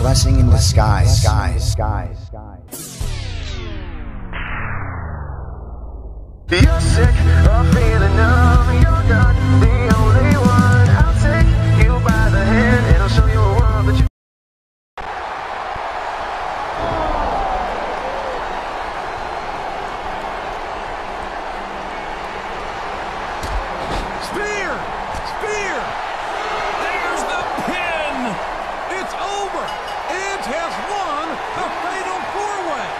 blessing in disguise. You're sick of feeling numb, you're not the only one. I'll take you by the hand and I'll show you a world that you Spear! There's the pin! It's over! Edge has won the Fatal 4-Way!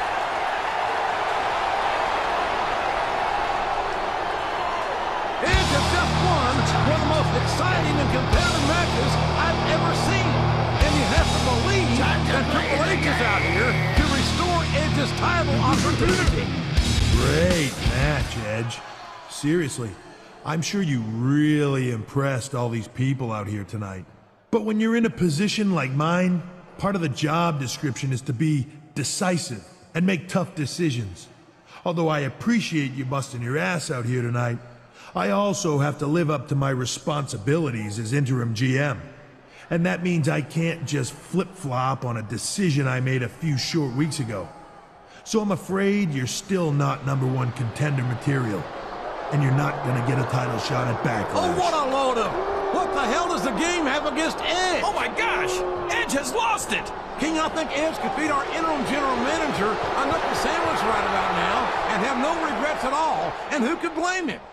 Edge has just won one of the most exciting and competitive matches I've ever seen. And you have to believe that Triple H is out here to restore Edge's title opportunity. Great match, Edge. Seriously, I'm sure you really impressed all these people out here tonight. But when you're in a position like mine, part of the job description is to be decisive and make tough decisions. Although I appreciate you busting your ass out here tonight, I also have to live up to my responsibilities as interim GM. And that means I can't just flip-flop on a decision I made a few short weeks ago. So I'm afraid you're still not #1 contender material. And you're not gonna get a title shot at Backlash. Oh, what a load of... What the hell does the game have against Edge? Oh my gosh! Edge has lost it! King, I think Edge could beat our interim general manager, a knuckle sandwich right about now, and have no regrets at all. And who could blame him?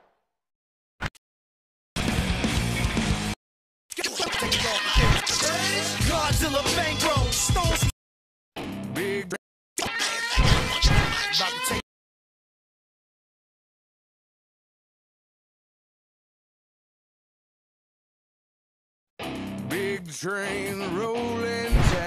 Godzilla bankroll, stones. Big... Big train rolling down.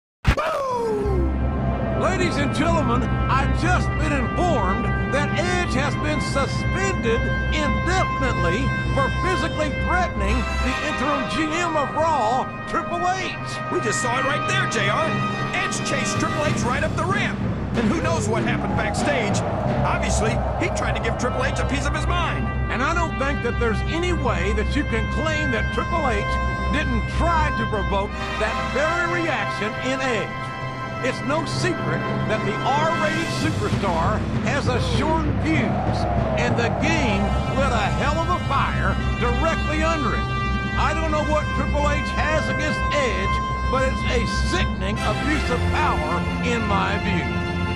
Ladies and gentlemen, I've just been informed that Edge has been suspended indefinitely for physically threatening the interim GM of Raw, Triple H. We just saw it right there, JR. Edge chased Triple H right up the ramp. And who knows what happened backstage. Obviously, he tried to give Triple H a piece of his mind. And I don't think that there's any way that you can claim that Triple H didn't try to provoke that very reaction in Edge. It's no secret that the R-rated superstar has a short fuse, and the game lit a hell of a fire directly under it. I don't know what Triple H has against Edge, but it's a sickening abuse of power in my view.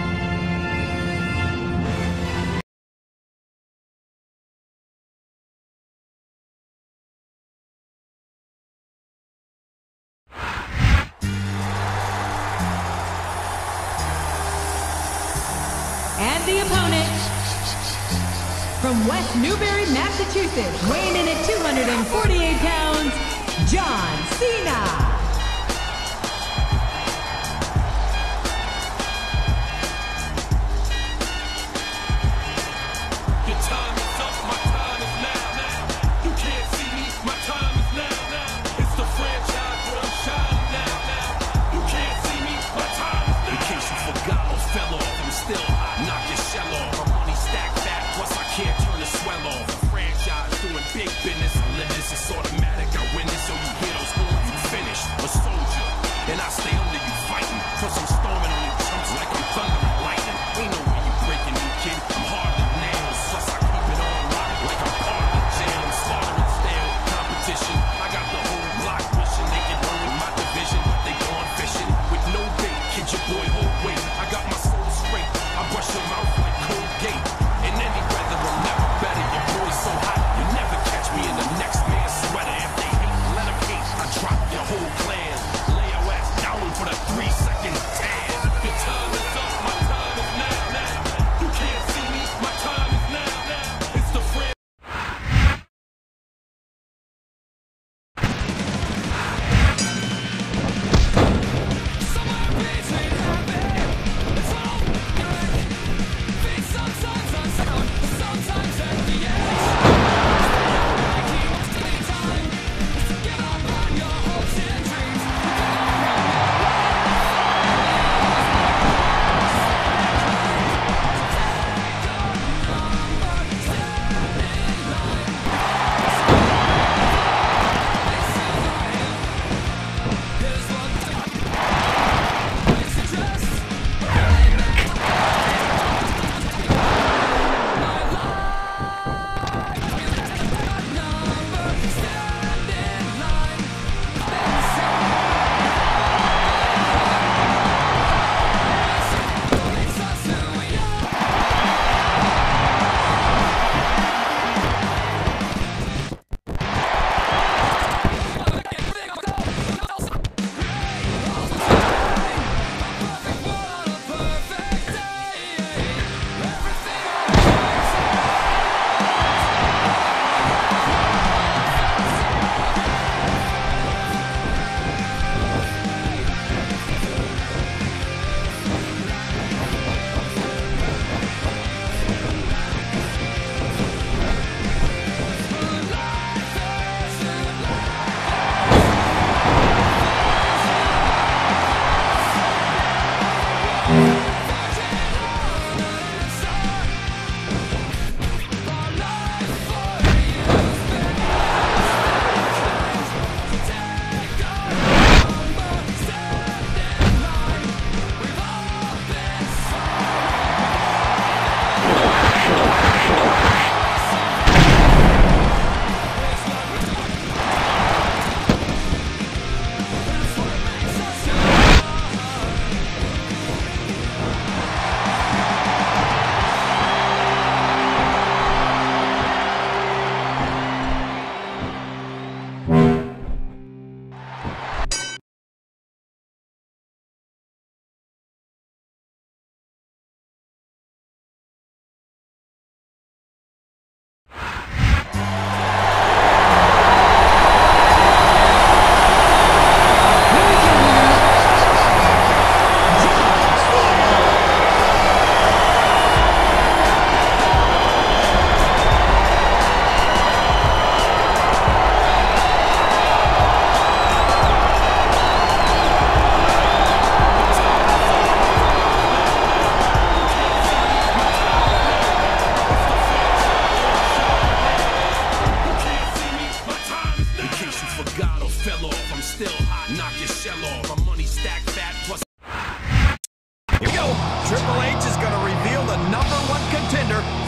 And the opponent, from West Newbury, Massachusetts, weighing in at 248 pounds, John Cena. Your time is up, my time is now. You can't see me, my time is now. It's the franchise where I'm shining now. You can't see me, my time is now. In case you forgot or fell off, I'm still hot. Knock your shell off. My money stacked back, plus I can't turn the swell off. The franchise doing big business. Limits, it's automatic. I win this, so you hear those horns, you finished. A soldier, and I stay under you fighting. Cause I'm storming on you chumps like I'm thunder and lightning. Ain't no way you breaking me, kid. I'm hard as nails. Plus I keep it on lock like I'm part of the jam. I'm slaughtering stale competition. I got the whole block wishing they can run with my division. They gone fishing with no bait. Kid your boy, hold weight. I got my soul straight. I brush your mouth like Colgate. In any weather, I'm never better. Your boy's so hot, you never catch me in the next man's sweater. If they hate, let them hate. I drop your whole clan. Lay your ass down for the 3-second tan.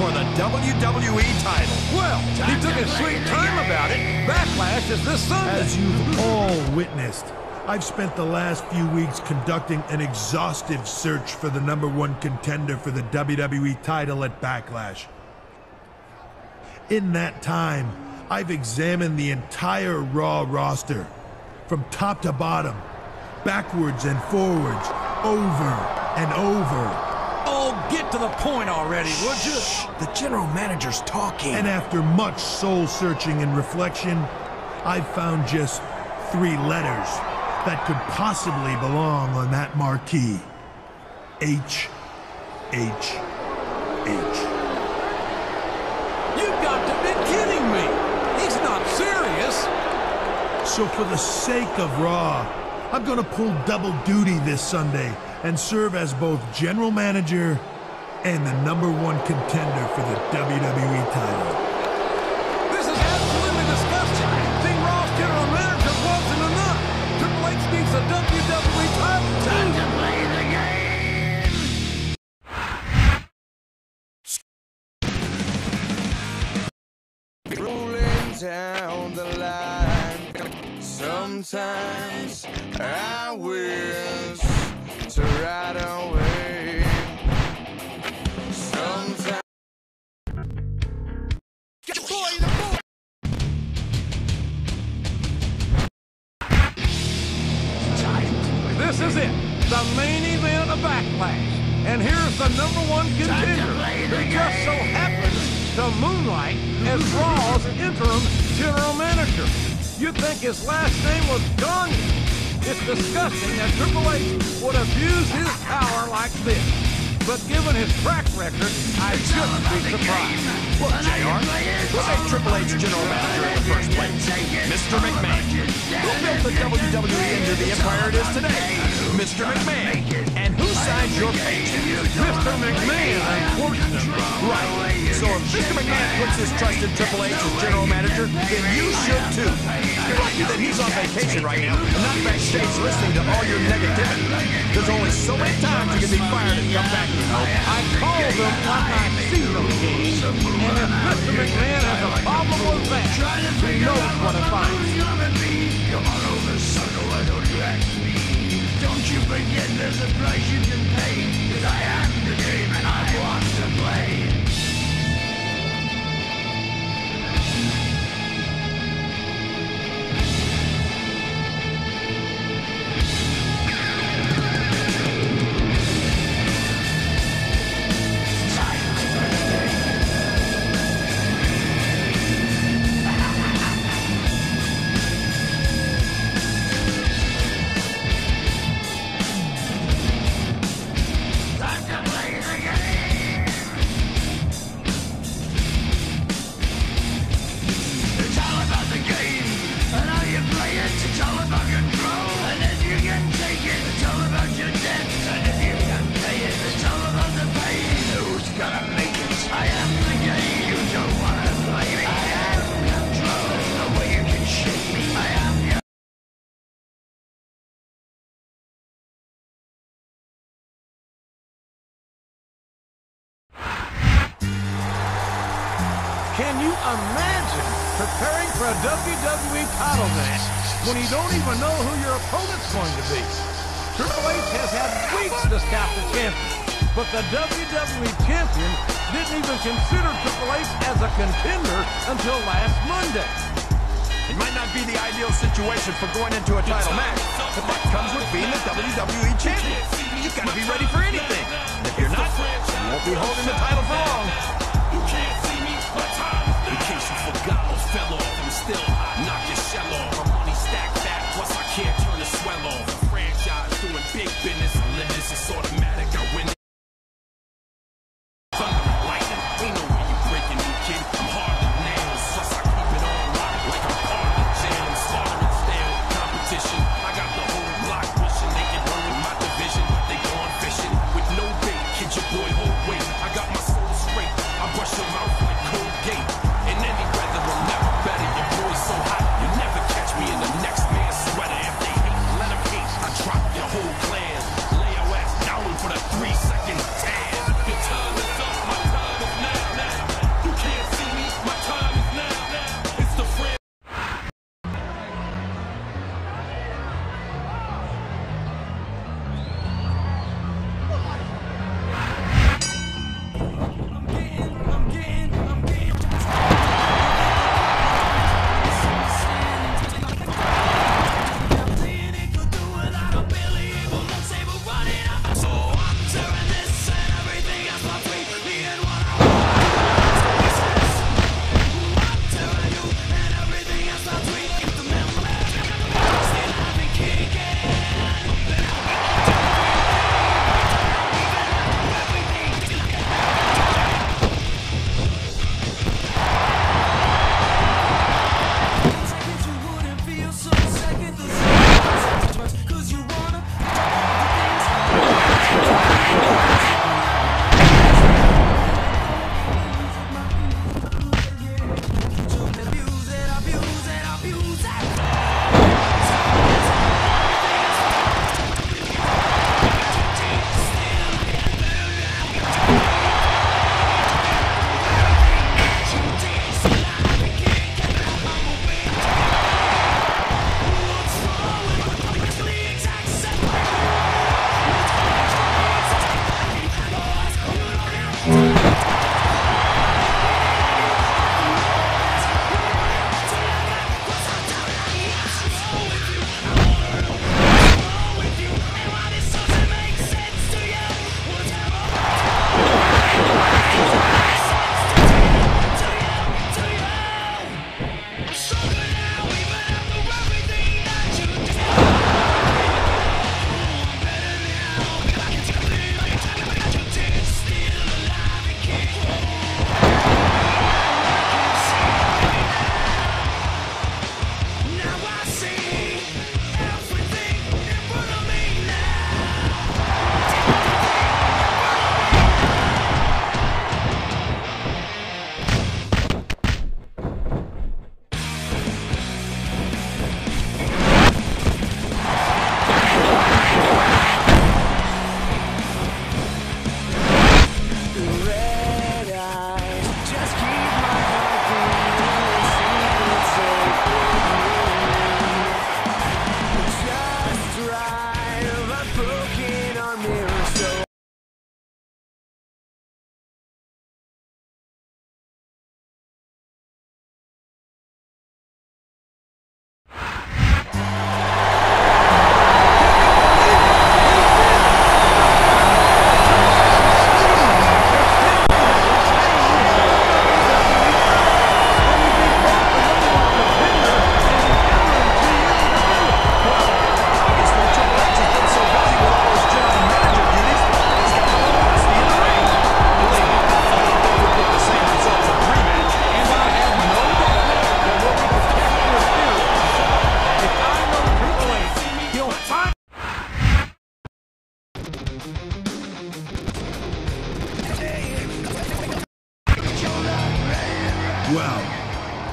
for the WWE title. Well, he took his sweet time about it. Backlash is this Sunday. As you've all witnessed, I've spent the last few weeks conducting an exhaustive search for the #1 contender for the WWE title at Backlash. In that time, I've examined the entire Raw roster, from top to bottom, backwards and forwards, over and over. Oh, get to the point already, would you? The general manager's talking. And after much soul-searching and reflection, I've found just 3 letters that could possibly belong on that marquee. H, H, H. You've got to be kidding me. He's not serious. So for the sake of Raw, I'm gonna pull double duty this Sunday and serve as both general manager and the #1 contender for the WWE title. This is absolutely disgusting. Team Raw's general manager wasn't enough. Triple H needs a WWE title too. To play the game. Rolling down the line. Sometimes I wish to ride away. Sometimes. This is it, the main event of Backlash. And here's the #1 contender, who just so happens to moonlight as Raw's interim general manager. You'd think his last name was Gagne. It's disgusting that Triple H would abuse his power like this. But given his track record, I shouldn't be surprised. Look, JR, who made Triple H general manager in the first place? Mr. McMahon. Who built the WWE into the empire it is today? Mr. McMahon. And who signed your paycheck? Mr. McMahon, unfortunately. Right. So if Mr. McMahon puts his trust in Triple H as general manager, then you should too. You're lucky that he's on vacation right now and not backstage listening to all your negativity. There's only so many times you can be fired and come back. I call them like I see them, King. And if Mr. McMahon has a problem with that, he knows what to find. Come on over, sucker, why don't you ask me? Don't you forget there's a price you can pay. 'Cause I am the game and I want to play. Can you imagine preparing for a WWE title match when you don't even know who your opponent's going to be? Triple H has had weeks to scout the champion, but the WWE champion didn't even consider Triple H as a contender until last Monday. It might not be the ideal situation for going into a title match, but that comes with being the WWE champion. You've got to be ready for anything. And if you're not, you won't be holding the title for long. You can't see me, my time. In case you forgot or fell off, I'm still hot. Knock your shell off. My money stacked back, plus I can't turn the swell off. A franchise doing big business, limits, it's automatic. I win. Thunder and lightning, ain't no way you breaking me, kid. I'm hard as nails, plus I keep it on lock like I'm part of the jam. I'm slaughtering stale competition. I got the whole block wishing they can run with my division. They gone fishing with no bait. Kid your boy, hold weight. I got my soul straight. I brush your mouth like Colgate. In any weather, I'm never better. Your boy's so hot, you never catch me in the next man's sweater. If they hate, let them hate. I drop your whole clan. Lay your ass down for the 3-second tan. Your time is up, my time is now.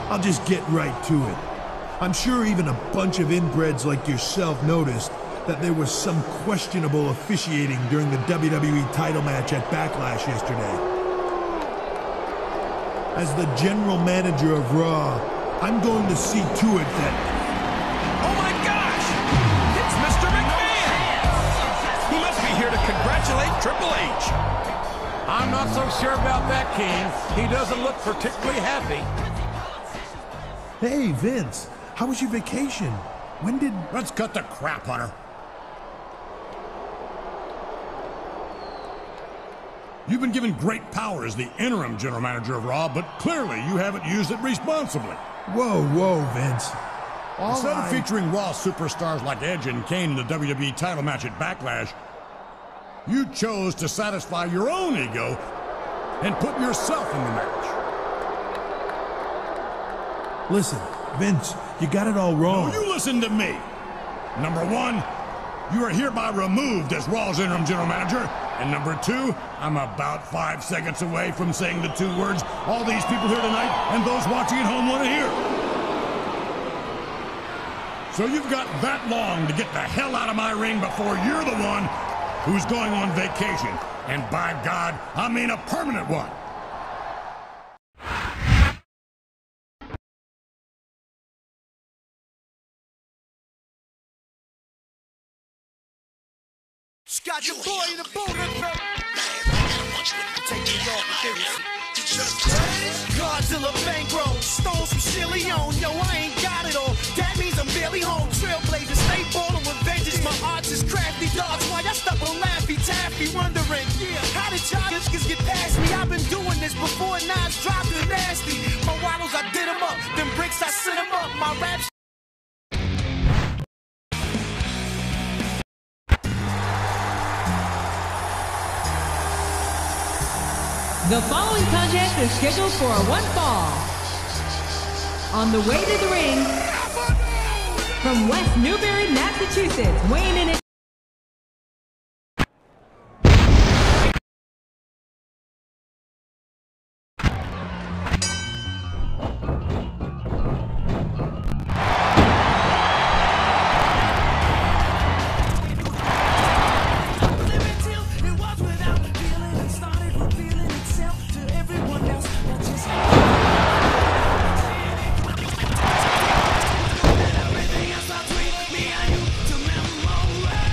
I'll just get right to it. I'm sure even a bunch of inbreds like yourself noticed that there was some questionable officiating during the WWE title match at Backlash yesterday. As the general manager of Raw, I'm going to see to it that... Oh my gosh! It's Mr. McMahon! He must be here to congratulate Triple H. I'm not so sure about that, King. He doesn't look particularly happy. Hey, Vince, how was your vacation? When did... Let's cut the crap, Hunter. You've been given great power as the interim general manager of Raw, but clearly you haven't used it responsibly. Whoa, Vince. Instead of featuring Raw superstars like Edge and Kane in the WWE title match at Backlash, you chose to satisfy your own ego and put yourself in the match. Listen, Vince, you got it all wrong. No, you listen to me. Number one, you are hereby removed as Raw's interim general manager. And number two, I'm about 5 seconds away from saying the 2 words all these people here tonight and those watching at home want to hear. So you've got that long to get the hell out of my ring before you're the one who's going on vacation. And by God, I mean a permanent one. Got your boy in the boot, Godzilla bankroll, stole some Chili on. Yo, I ain't got it all. That means I'm barely home. Trailblazer, stay ballin' with vengeance. My arts is crafty dogs. Why y'all stuck on Laffy Taffy, wondering, how did y'all just get past me? I've been doing this before Nas dropped the nasty. My waddles, I did them up. Them bricks, I sent them up. My raps. The following contest is scheduled for one fall. On the way to the ring, from West Newbury, Massachusetts, weighing in at Everything else I tweet, me and you to memorize.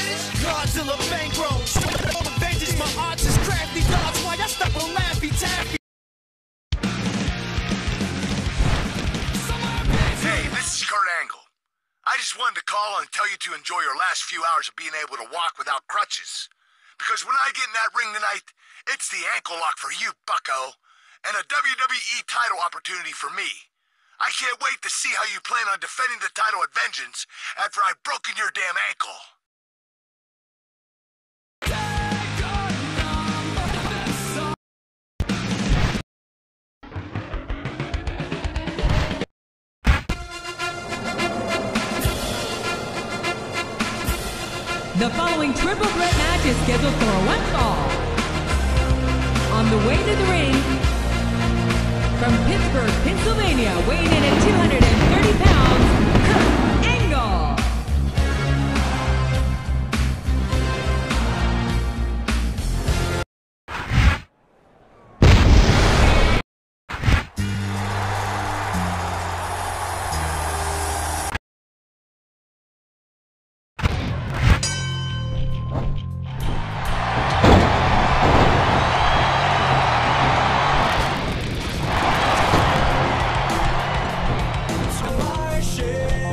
Godzilla bankroll, all the vengeance, my arts is crafty. Dogs, why I step on Laffy Taffy? Hey, this is Kurt Angle. I just wanted to call and tell you to enjoy your last few hours of being able to walk without crutches. Because when I get in that ring tonight, it's the ankle lock for you, bucko, and a WWE title opportunity for me. I can't wait to see how you plan on defending the title at Vengeance after I've broken your damn ankle. The following triple threat match is scheduled for one fall. On the way to the ring, from Pittsburgh, Pennsylvania, weighing in at 230 pounds, Kurt Angle. Shit.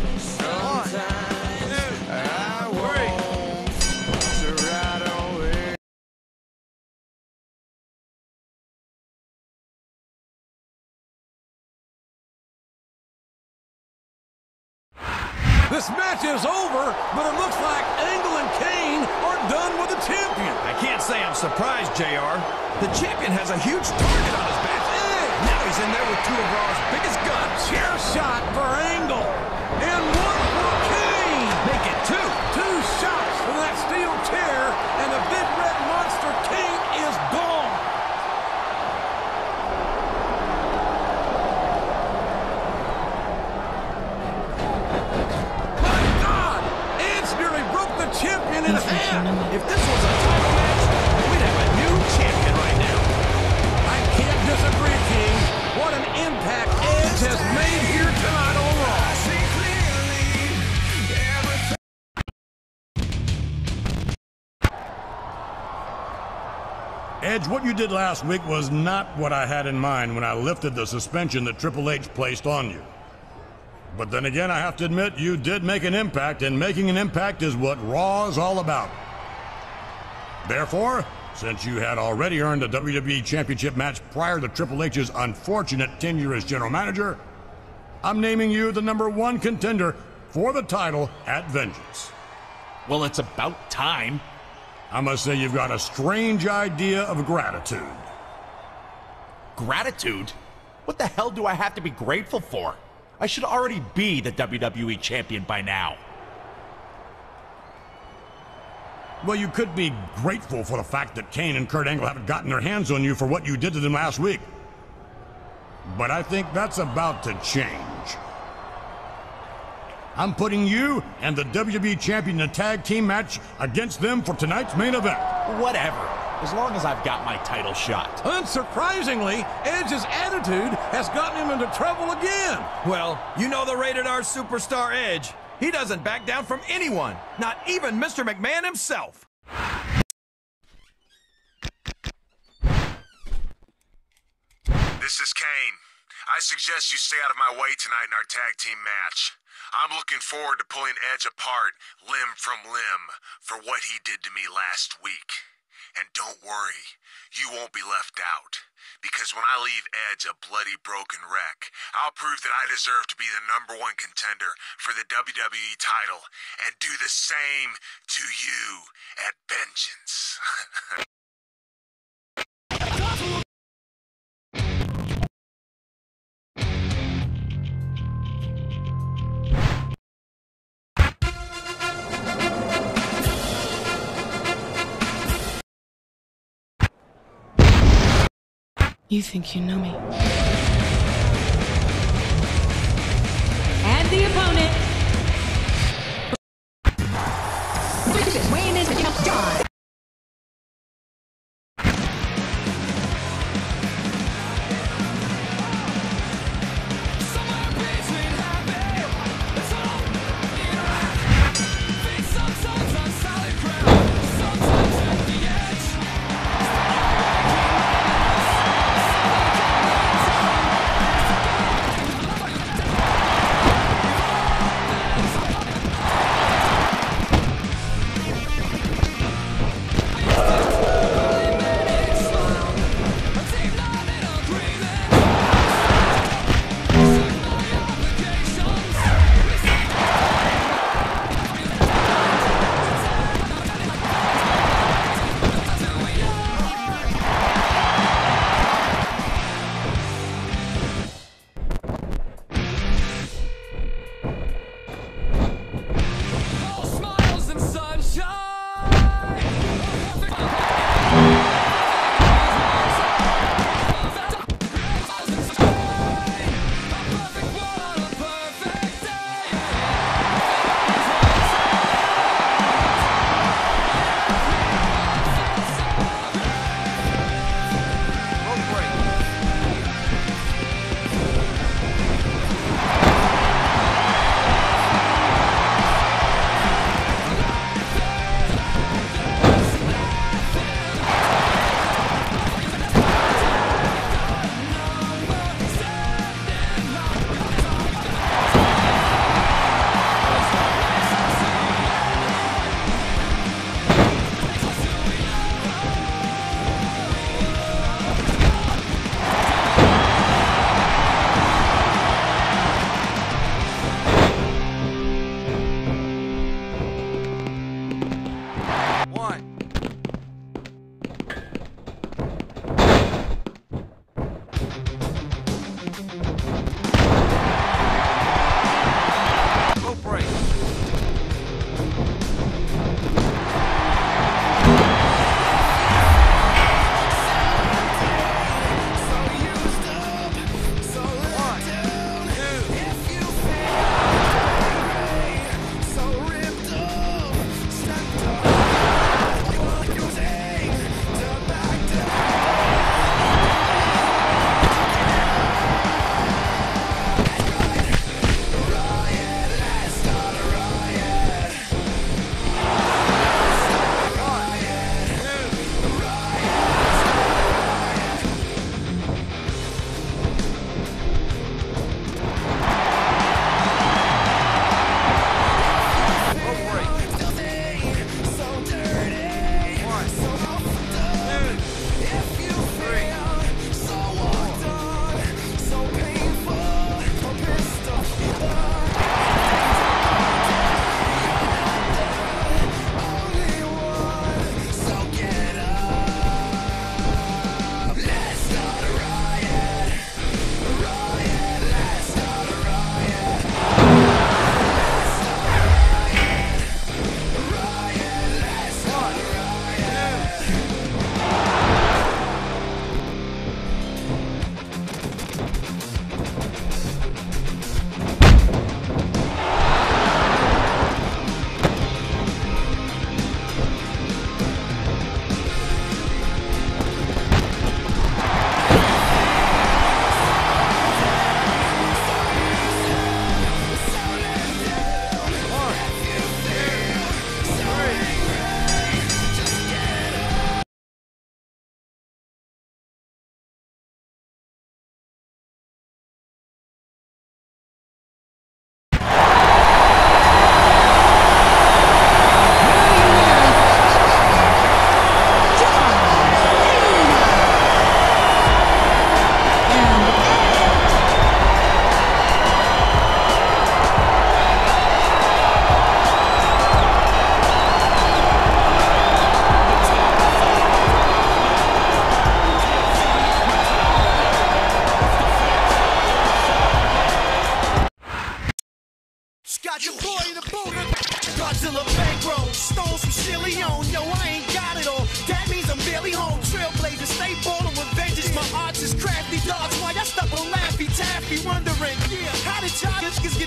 This match is over, but it looks like Angle and Kane are done with the champion. I can't say I'm surprised, JR. The champion has a huge target on his back. Now he's in there with two of Raw's biggest guns. Chair shot for Angle, and one for Kane. Make it two. Two shots from that steel chair, and the big red monster Kane is gone. Champion in half. If this was a title match, we'd have a new champion right now. I can't disagree, King. What an impact Edge has made here tonight on Raw. Edge, what you did last week was not what I had in mind when I lifted the suspension that Triple H placed on you. But then again, I have to admit, you did make an impact, and making an impact is what Raw is all about. Therefore, since you had already earned a WWE Championship match prior to Triple H's unfortunate tenure as general manager, I'm naming you the #1 contender for the title at Vengeance. Well, it's about time. I must say you've got a strange idea of gratitude. Gratitude? What the hell do I have to be grateful for? I should already be the WWE champion by now. Well, you could be grateful for the fact that Kane and Kurt Angle haven't gotten their hands on you for what you did to them last week. But I think that's about to change. I'm putting you and the WWE champion in a tag team match against them for tonight's main event. Whatever, as long as I've got my title shot. Unsurprisingly, Edge's attitude has gotten him into trouble again. Well, you know the Rated R superstar Edge. He doesn't back down from anyone, not even Mr. McMahon himself. This is Kane. I suggest you stay out of my way tonight in our tag team match. I'm looking forward to pulling Edge apart, limb from limb, for what he did to me last week. And don't worry, you won't be left out. Because when I leave Edge a bloody, broken wreck, I'll prove that I deserve to be the #1 contender for the WWE title and do the same to you at Vengeance. You think you know me. And the opponent. Weighing in to John. got your boy in the Buddha. Godzilla bankroll, stones from Chilion. Yo, I ain't got it all. That means I'm barely home. Trailblazer, stay ballin' with vengeance. My arts is crafty dogs. Why y'all stuck on Laffy Taffy? Wondering, yeah, how did y'all just get?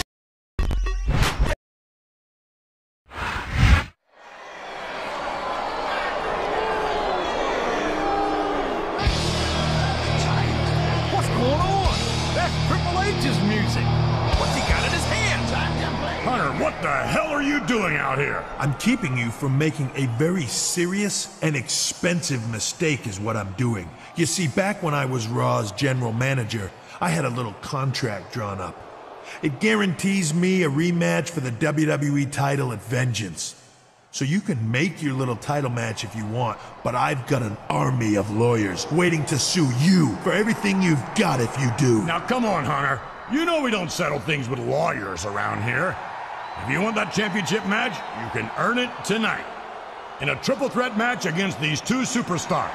What's going on? That's Triple H's music. What's he got in his hands? Hunter, what the hell are you doing out here? I'm keeping you from making a very serious and expensive mistake is what I'm doing. You see, back when I was Raw's general manager, I had a little contract drawn up. It guarantees me a rematch for the WWE title at Vengeance. So you can make your little title match if you want, but I've got an army of lawyers waiting to sue you for everything you've got if you do. Now come on, Hunter. You know we don't settle things with lawyers around here. If you want that championship match, you can earn it tonight. In a triple threat match against these two superstars.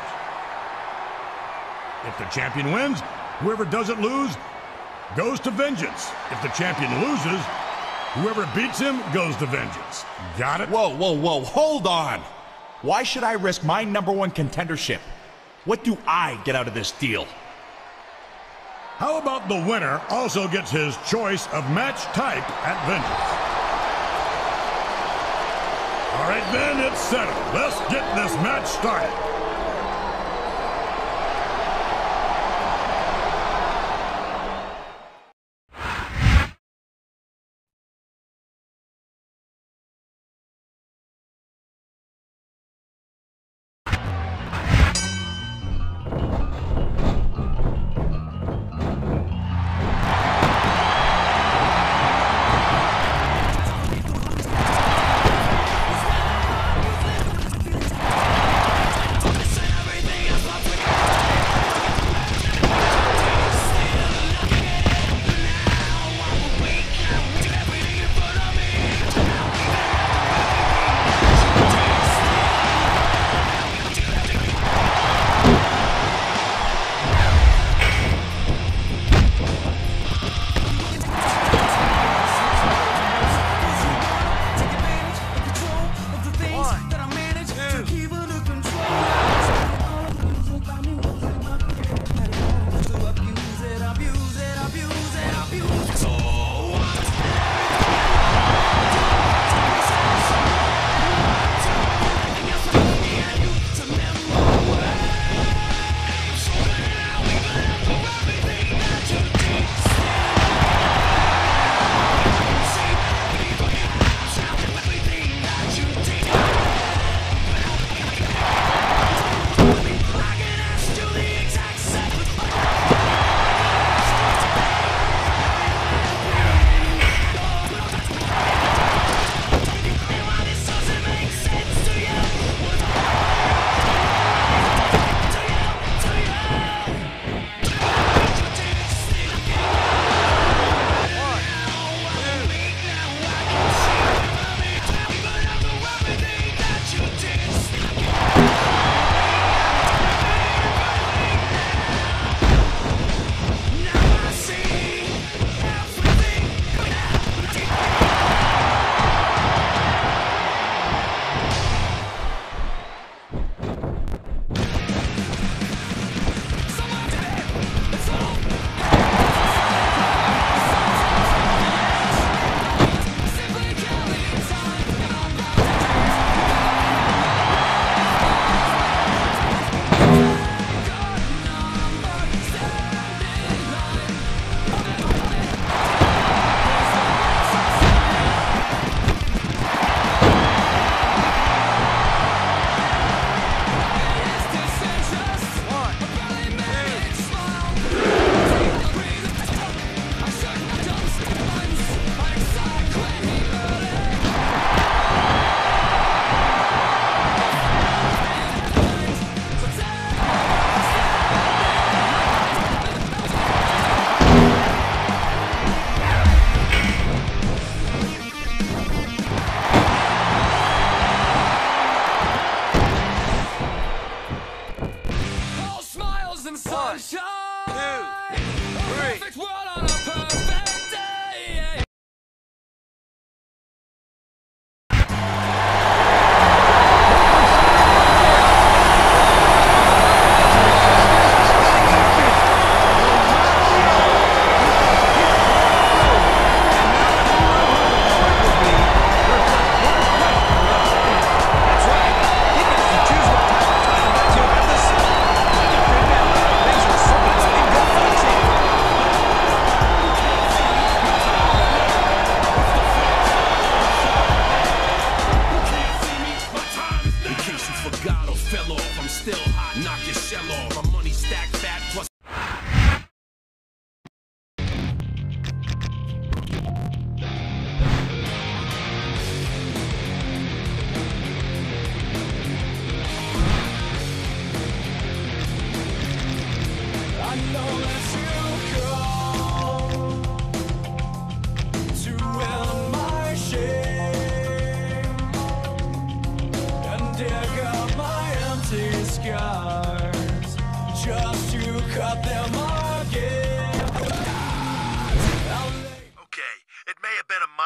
If the champion wins, whoever doesn't lose goes to Vengeance. If the champion loses, whoever beats him goes to Vengeance. Got it? Whoa, whoa, whoa, hold on. Why should I risk my #1 contendership? What do I get out of this deal? How about the winner also gets his choice of match type at Vengeance? All right, then, it's settled. Let's get this match started.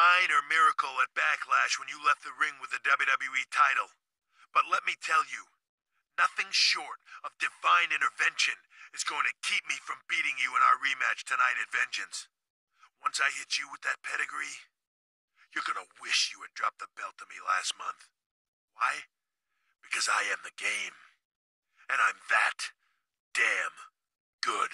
minor miracle at Backlash when you left the ring with the WWE title. But let me tell you, nothing short of divine intervention is going to keep me from beating you in our rematch tonight at Vengeance. Once I hit you with that pedigree, you're going to wish you had dropped the belt to me last month. Why? Because I am the game. And I'm that damn good.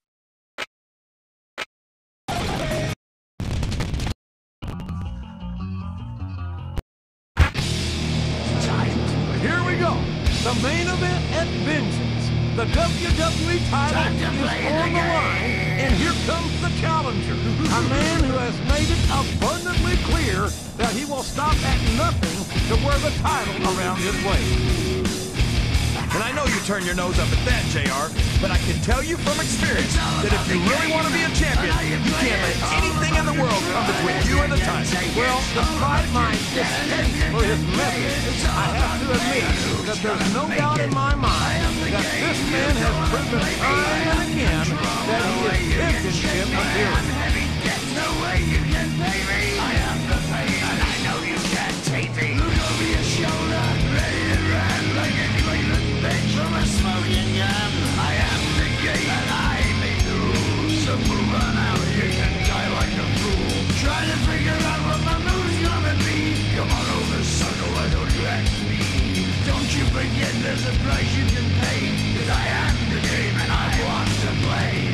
Here we go. The main event at Vengeance. The WWE title is on the line, and here comes the challenger. A man who has made it abundantly clear that he will stop at nothing to wear the title around his waist. And I know you turn your nose up at that, JR, but I can tell you from experience that if you really want to be a champion, you can't let anything in the world come between you and the title. Well, despite my distaste for his message, I have to admit that there's no doubt in my mind that this man has proven time and again that he is championship material. Trying to figure out what my move's gonna be. Come on over, sucker, why don't you ask me? Don't you forget there's a price you can pay. 'Cause I am the game and I want to play.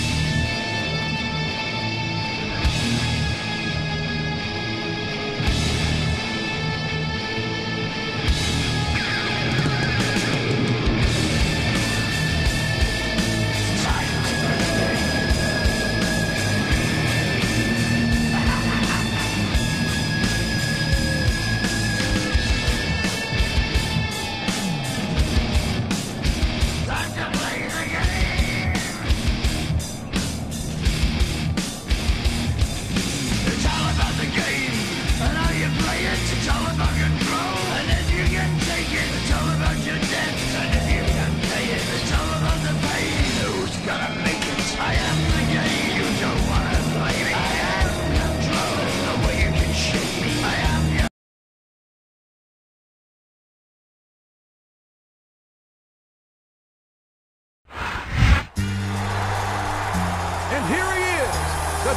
And here he is, the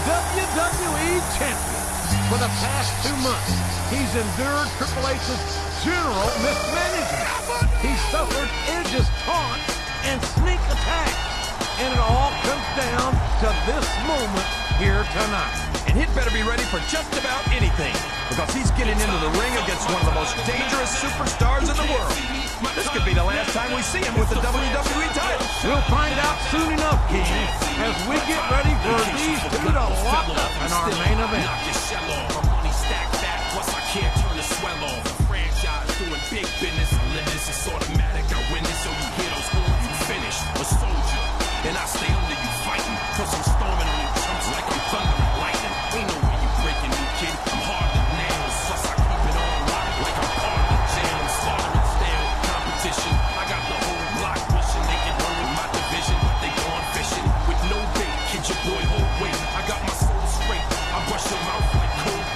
WWE Champion. For the past 2 months, he's endured Triple H's general mismanagement. He suffered Edge's taunts and sneak attacks. And it all comes down to this moment here tonight. And he'd better be ready for just about anything, because he's getting into the ring against one of the most dangerous superstars in the world. This could be the last time we see him with the WWE title. We'll find out soon enough, King, as we get ready for these two to lock up in our main event. Knock your shell off. My money stacked back, plus I can't turn the swell off. A franchise doing big business. Limits, it's automatic. I win it, so you hear those horns, you finish. A soldier, and I stay under you fighting. Cause I'm storming on you chumps like I'm thunder and lightning. Ain't no way you breaking me, kid. I'm hard as nails. Plus I keep it on lock like I'm part of the jam. I'm slaughtering stale competition. I got the whole block wishing they can run with my division. They gone fishing with no bait. Kid your boy, hold weight. I got my soul straight. I brush your mouth like cold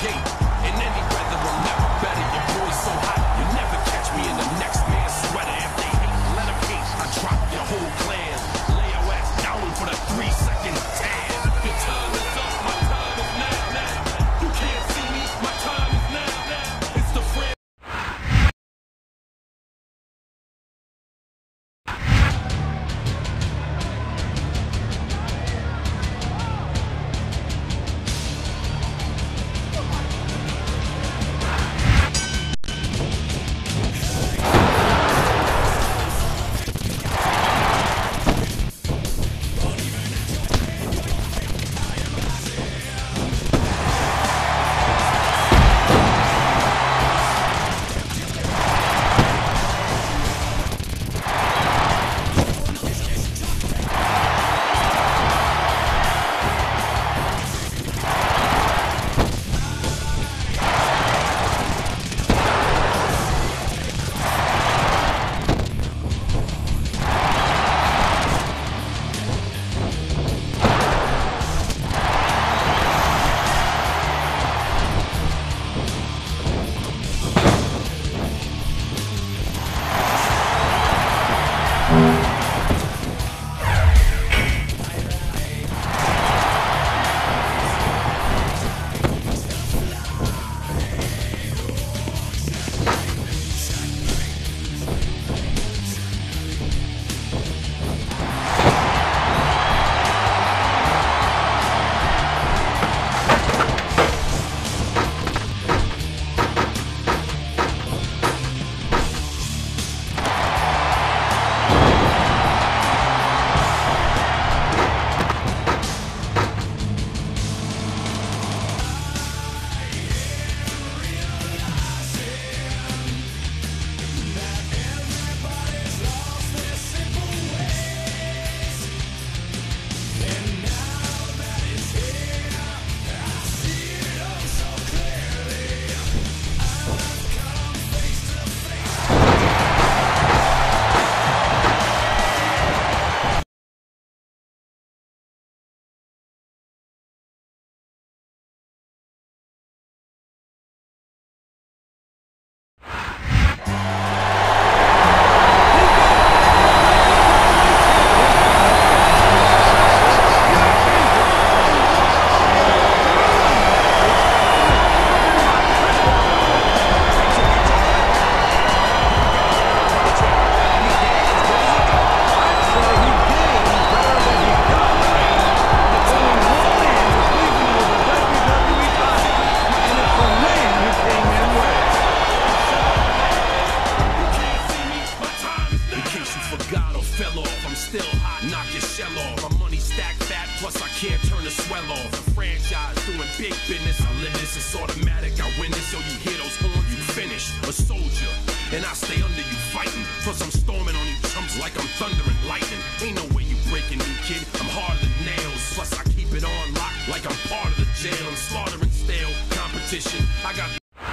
down, slaughtering stale competition. I got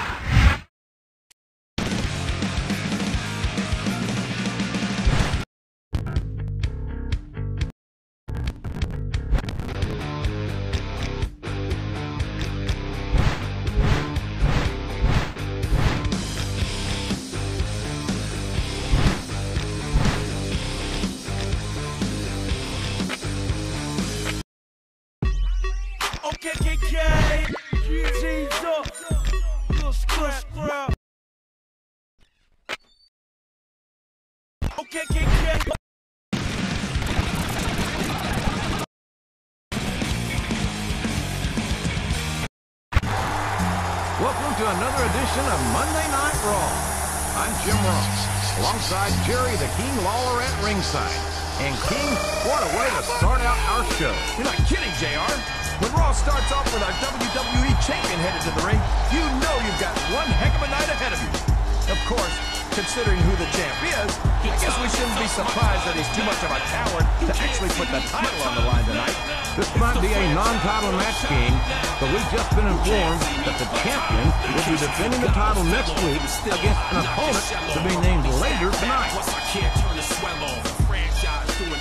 Welcome to another edition of Monday Night Raw. I'm Jim Ross, alongside Jerry the King Lawler at ringside. And King, what a way to start out our show. You're not kidding, JR. When Raw starts off with our WWE champion headed to the ring, you know you've got one heck of a night ahead of you. Of course, considering who the champ is, I guess we shouldn't be surprised that he's too much of a coward to actually put the title on the line tonight. This might be a non-title match, King, but we've just been informed that the champion will be defending the title next week against an opponent to be named later tonight. I can't turn the swell off. Franchise doing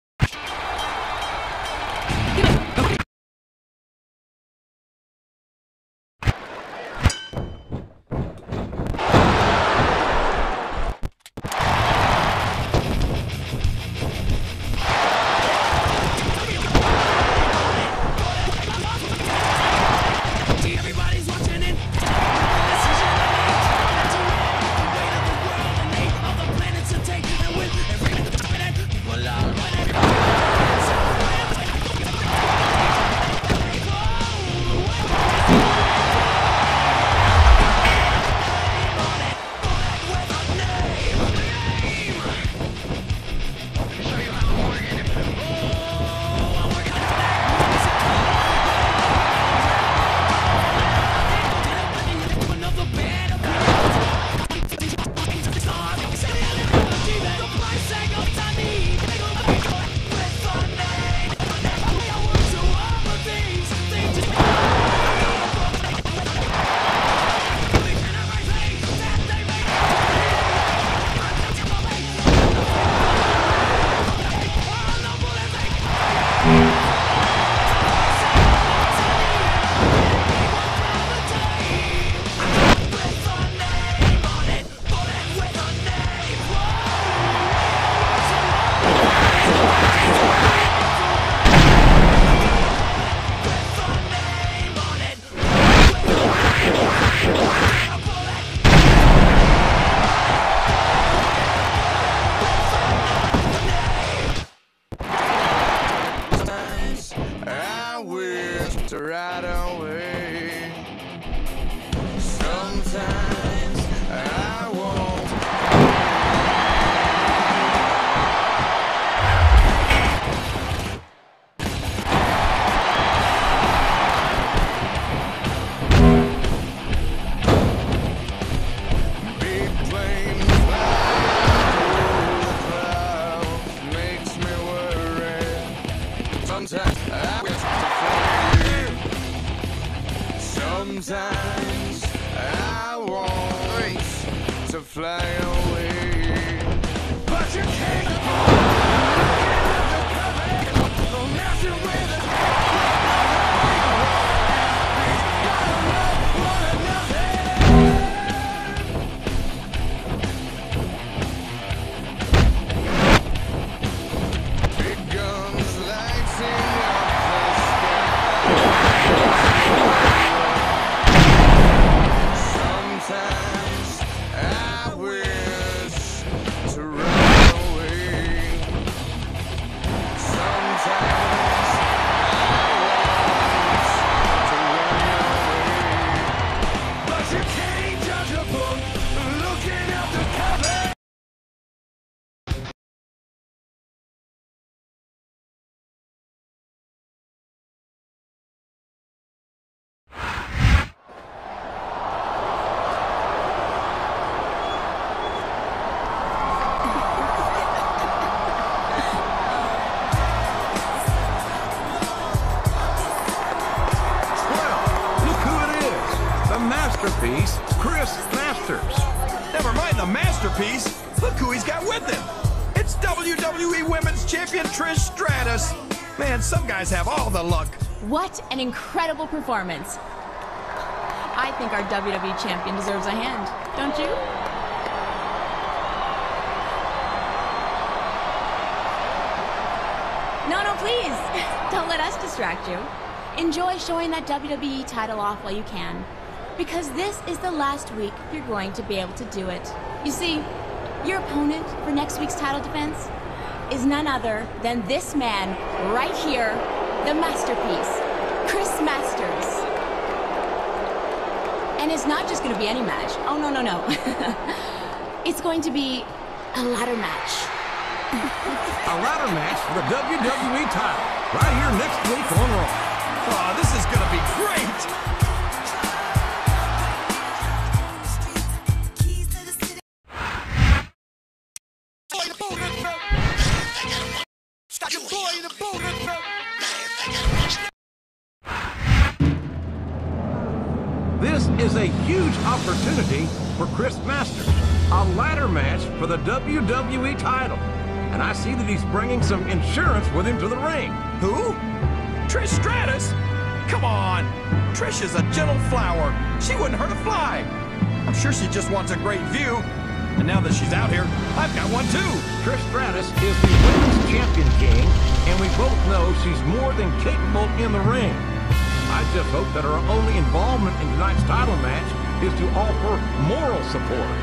right away. Sometimes I won't. Big planes flying through the clouds makes me worry. Sometimes I wish to fly you. Sometimes I want to fly away, but you can't. No matter where the big guns lighting up the sky. Sometimes I wish to run away. masterpiece, Chris Masters. Never mind the masterpiece. Look who he's got with him. It's WWE Women's Champion Trish Stratus. Man, some guys have all the luck. What an incredible performance. I think our WWE champion deserves a hand, don't you? No, please. Don't let us distract you. Enjoy showing that WWE title off while you can. Because this is the last week you're going to be able to do it. You see, your opponent for next week's title defense is none other than this man right here, the masterpiece, Chris Masters. And it's not just going to be any match. Oh, no. It's going to be a ladder match. A ladder match for the WWE title, right here next week on Raw. Oh, this is going to be great. This is a huge opportunity for Chris Masters, a ladder match for the WWE title. And I see that he's bringing some insurance with him to the ring. Who? Trish Stratus? Come on. Trish is a gentle flower. She wouldn't hurt a fly. I'm sure she just wants a great view. And now that she's out here, I've got one too. Trish Stratus is the Women's Champion King, and we both know she's more than capable in the ring. I just hope that her only involvement in tonight's title match is to offer moral support.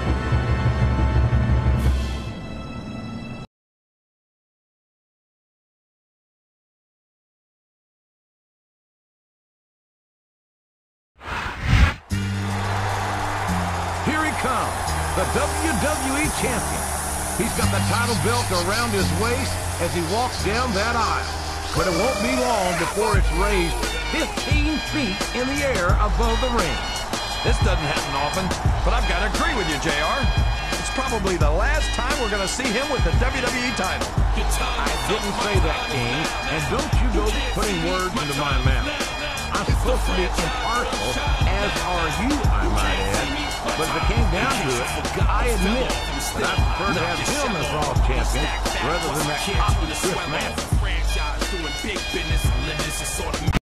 Here he comes, the WWE Champion. He's got the title belt around his waist as he walks down that aisle. But it won't be long before it's raised 15 feet in the air above the ring. This doesn't happen often, but I've got to agree with you, JR. It's probably the last time we're going to see him with the WWE title. I didn't say that, King, and don't you go putting words into my mouth. I'm supposed to be impartial, as are you, I might add. But if it came down to it, I admit that I prefer to have him as Raw champion rather than that cocky Chris Masters. Doing big business, limits is sort of.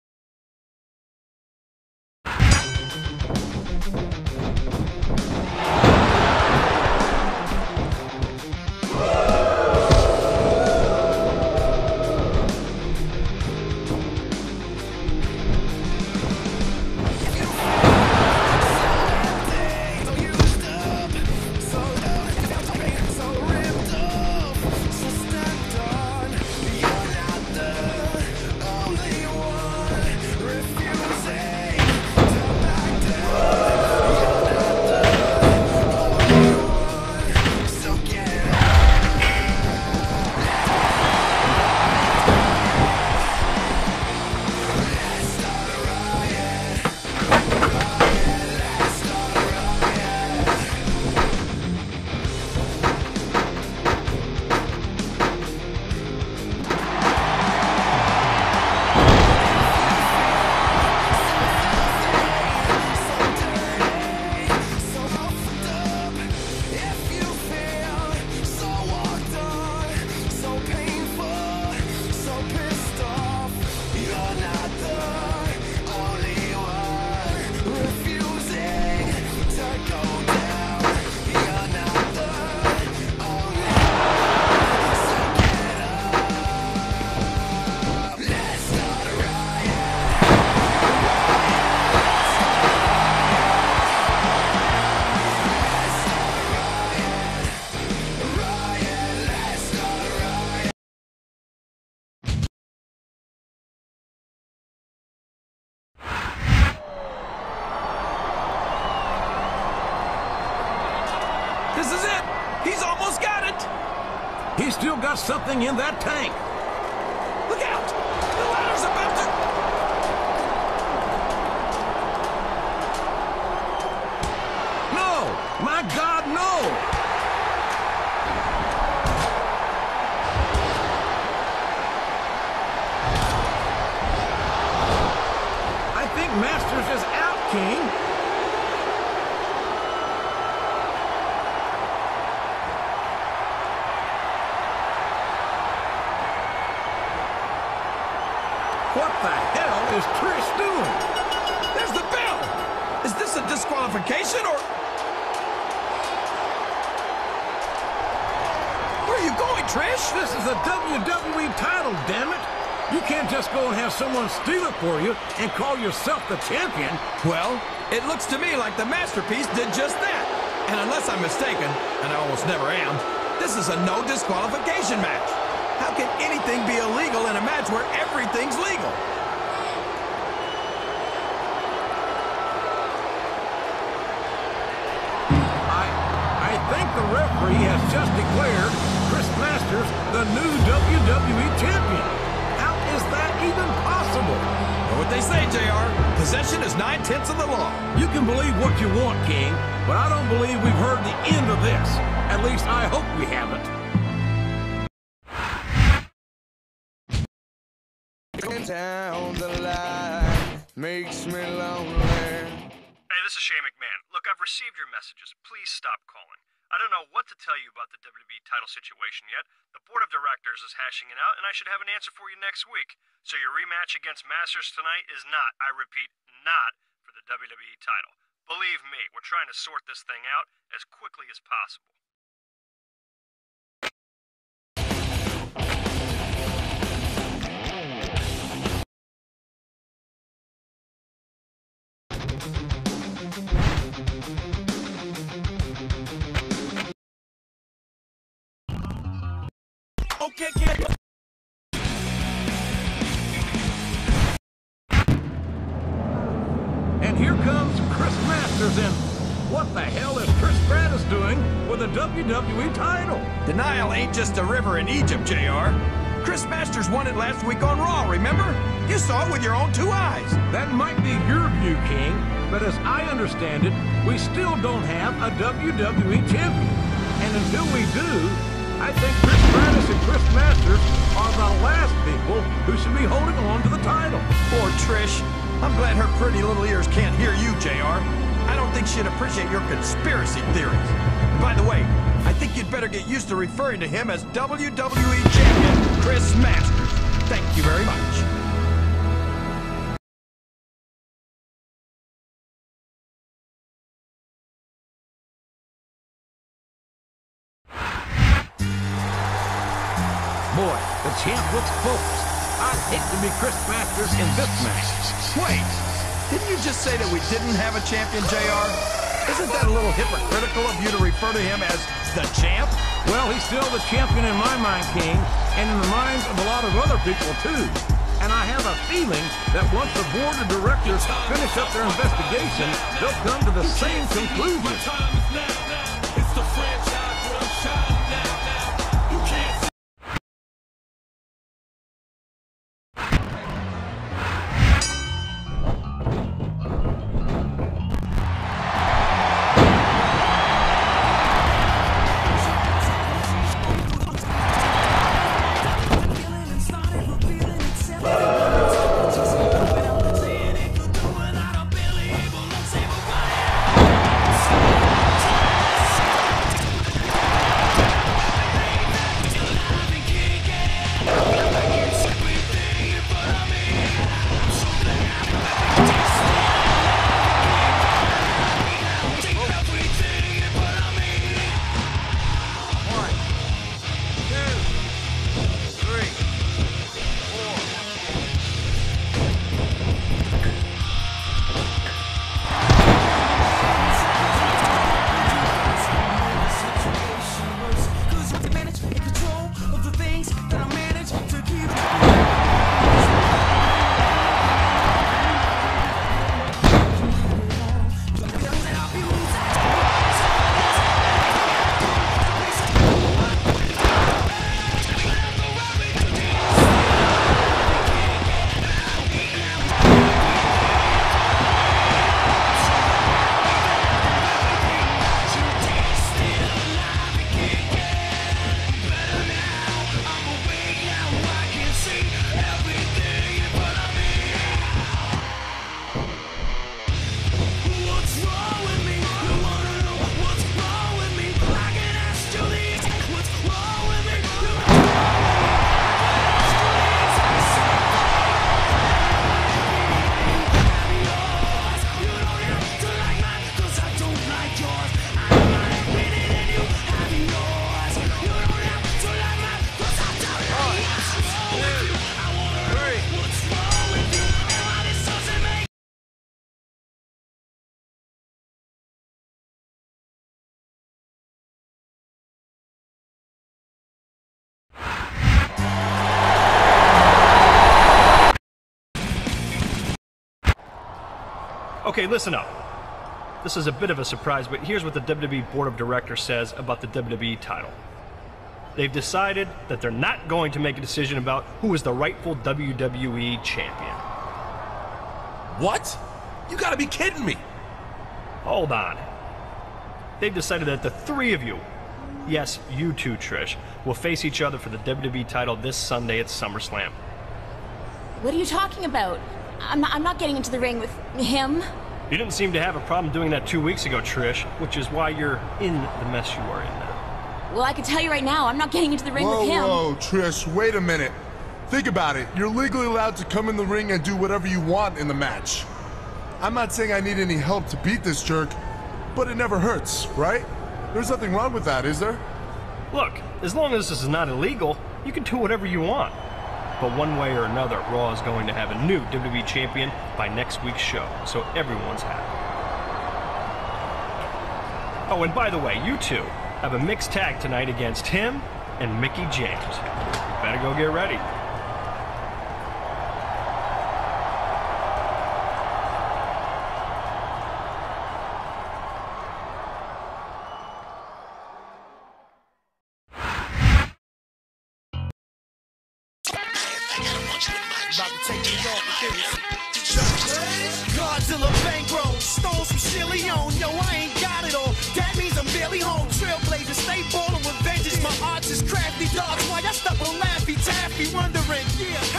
This is it. He's almost got it. He's still got something in that tank. Look out. The ladder's about to... No! My God, no! I think Masters is out, King. What the hell is Trish doing? There's the bell! Is this a disqualification or... Where are you going, Trish? This is a WWE title, damn it! You can't just go and have someone steal it for you and call yourself the champion. Well, it looks to me like the Masterpiece did just that. And unless I'm mistaken, and I almost never am, this is a no disqualification match. How can anything be illegal in a match where everything's legal? I think the referee has just declared Chris Masters the new WWE champion. How is that even possible? Know what they say, JR. Possession is 9/10 of the law. You can believe what you want, King, but I don't believe we've heard the end of this. At least I hope we haven't. Down the line makes me lonely. Hey, this is Shane McMahon. Look, I've received your messages. Please stop calling. I don't know what to tell you about the WWE title situation yet. The board of directors is hashing it out, and I should have an answer for you next week. So your rematch against Masters tonight is not, I repeat, not for the WWE title. Believe me, we're trying to sort this thing out as quickly as possible. Okay, kid. And here comes Chris Masters, and what the hell is Trish Stratus doing with the WWE title? Denial ain't just a river in Egypt, JR. Chris Masters won it last week on Raw, remember? You saw it with your own 2 eyes. That might be your view, King, but as I understand it, we still don't have a WWE champion. And until we do, I think Chris Stratus and Chris Masters are the last people who should be holding on to the title. Poor Trish. I'm glad her pretty little ears can't hear you, JR. I don't think she'd appreciate your conspiracy theories. By the way, I think you'd better get used to referring to him as WWE Champion Chris Masters. Thank you very much. Boy, the champ looks focused. I'd hate to be Chris Masters in this match. Wait, didn't you just say that we didn't have a champion, JR? Isn't that a little hypocritical of you to refer to him as the champ? Well, he's still the champion in my mind, King, and in the minds of a lot of other people, too. And I have a feeling that once the board of directors finish up their investigation, they'll come to the same conclusion. It's the franchise where I'm shining now. You can't see. Okay, listen up. This is a bit of a surprise, but here's what the WWE Board of Directors says about the WWE title. They've decided that they're not going to make a decision about who is the rightful WWE champion. What? You gotta be kidding me. Hold on. They've decided that the three of you, yes, you too, Trish, will face each other for the WWE title this Sunday at SummerSlam. What are you talking about? I'm not getting into the ring with him. You didn't seem to have a problem doing that 2 weeks ago, Trish, which is why you're in the mess you are in now. Well, I can tell you right now, I'm not getting into the ring with him. Whoa, Trish, wait a minute. Think about it. You're legally allowed to come in the ring and do whatever you want in the match. I'm not saying I need any help to beat this jerk, but it never hurts, right? There's nothing wrong with that, is there? Look, as long as this is not illegal, you can do whatever you want. But one way or another, Raw is going to have a new WWE champion by next week's show, so everyone's happy. Oh, and by the way, you two have a mixed tag tonight against him and Mickie James. You better go get ready. Godzilla bankroll, stones from Chilion. Yo, I ain't got it all. That means I'm barely home. Trailblazer, stay ballin' with vengeance. My arts is crafty dogs. Why I stuck on Laffy Taffy, wondering, yeah.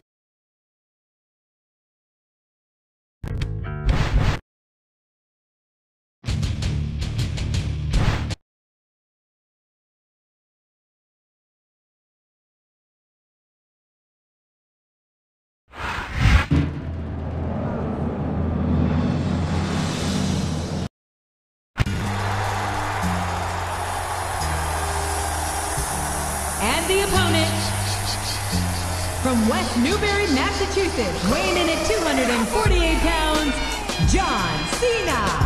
And the opponent, from West Newbury, Massachusetts, weighing in at 248 pounds, John Cena.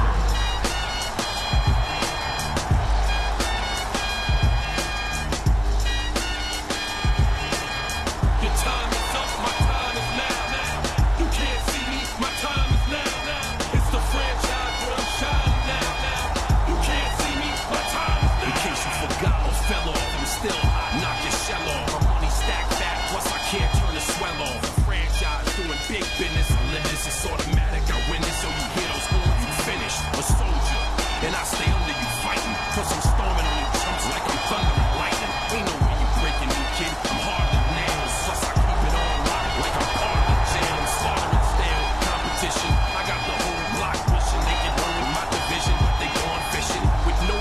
Your time is up, my time is now. You can't see me, my time is now. It's the franchise where I'm shining now. You can't see me, my time is now. In case you forgot or fell off, I'm still hot, knock your shell off. My money stacked back, plus I can't turn the swell off. The franchise doing big business, limits, it's automatic. I win it, so you hear those horns, you finished. A soldier, and I stay under you fighting, cause I'm storming on you chumps like I'm thunder and lightning. Ain't no way you breaking me, kid, I'm hard to nails. Plus I keep it on lock like I'm part of the jam. I'm slaughtering stale competition. I got the whole block wishing they can run in my division, but they gone fishing with no.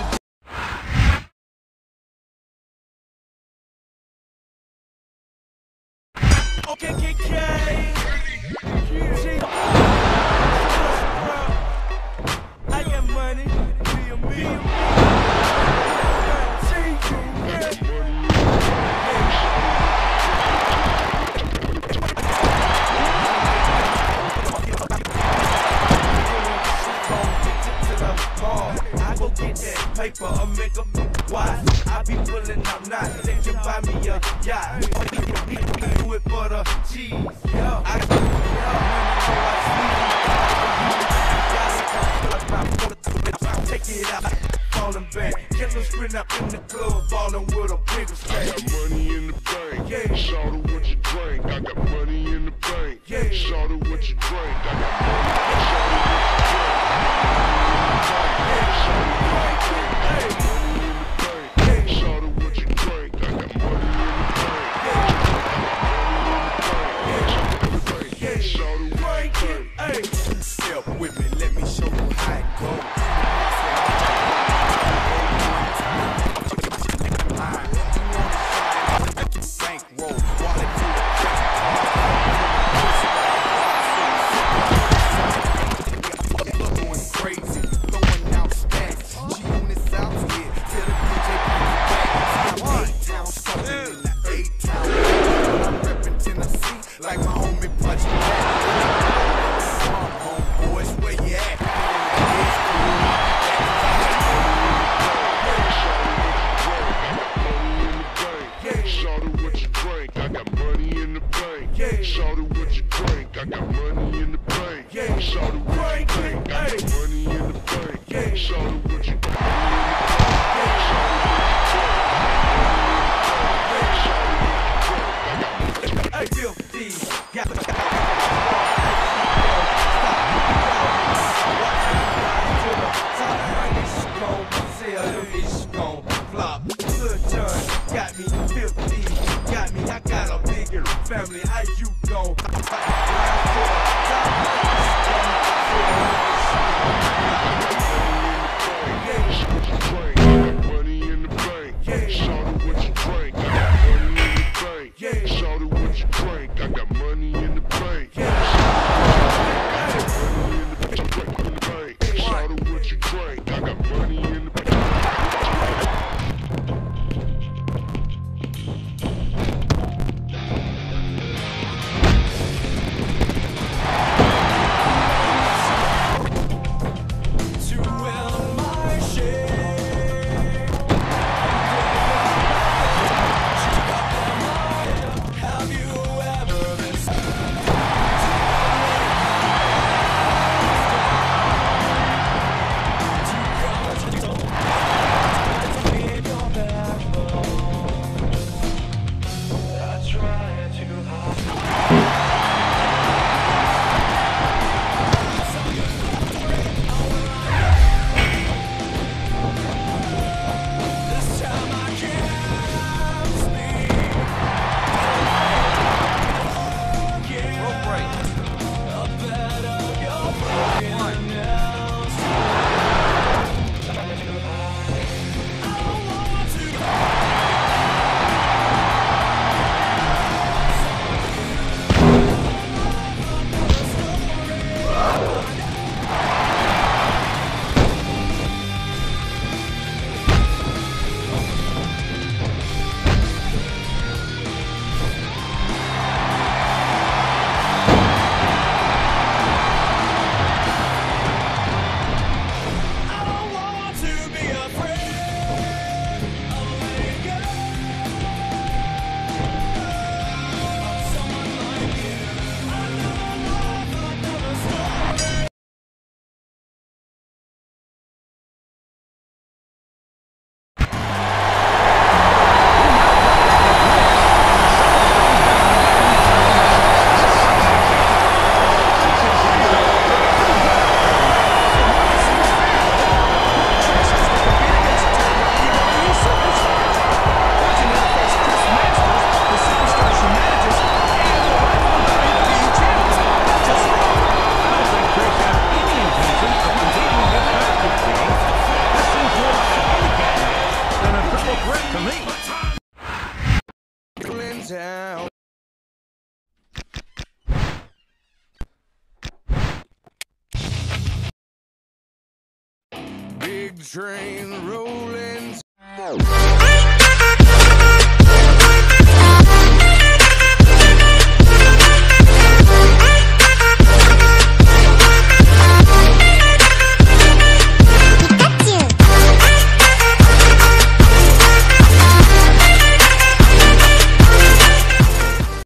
Okay, KK. I got money. I go get that paper, I'll make a why. I be pulling out knots, they can buy me a yacht. Do it for the cheese. I take it out, falling back. Get a sprint up in the club, ballin' with a bigger stack. I got money in the bank. Yeah. Shout out what you drink. I got money in the bank. Yeah. Shout out what you drink. I got money. Shout out what you Step with me, let me show you how it goes. Bankroll, wallet to the going crazy, going Hey, filthy, got the got me 50, got me, I got a bigger family, how you gon' Money in the bank, shawty what you drink, I got money in the bank, shawty what you drink, I got money in the bank, shawty what you drink, I got money in the bank. Big train rolling